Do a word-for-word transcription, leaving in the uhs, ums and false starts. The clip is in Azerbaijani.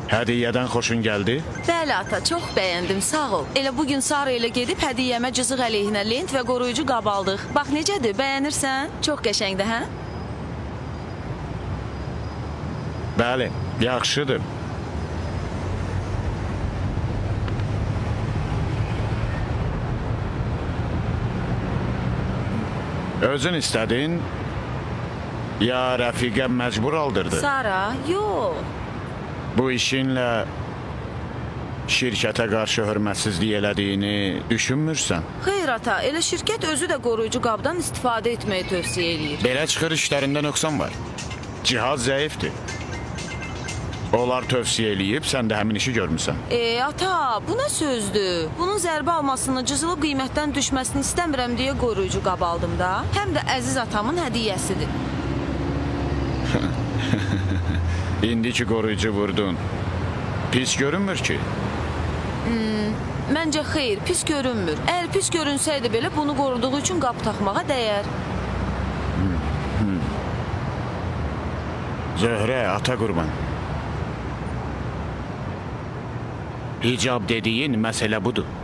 Hədiyyədən xoşun gəldi? Bəli ata, çox bəyəndim, sağ ol. Elə bugün Sara ilə gedib hədiyyəmə cızıq əleyhinə lent və qoruyucu qab aldıq. Bax necədir, bəyənirsən? Çox qəşəngdir, hə? Bəli, yaxşıdır. Özün istədin, ya rəfiqə məcbur aldırdı? Sara, yox. Bu işinlə şirkətə qarşı hörmətsizlik elədiyini düşünmürsən? Xeyr ata, elə şirkət özü də qoruyucu qabdan istifadə etməyi tövsiyə eləyir. Belə çıxır işlərində nöqsan var. Cihaz zəifdir. Onlar tövsiyə eləyib, sən də həmin işi görmüsən. E, ata, bu nə sözdür? Bunun zərbə almasını, cızılıb qiymətdən düşməsini istəmirəm deyə qoruyucu qab aldım da. Həm də əziz atamın hədiyyəsidir. İndi ki qoruyucu vurdun, pis görünmür ki. Hmm, məncə xeyr, pis görünmür. Əgər pis görünsəydi belə bunu qoruduğu üçün qab taxmağa dəyər. Hmm, hmm. Zöhrə, ata qurban. Hicab dediyin məsələ budur.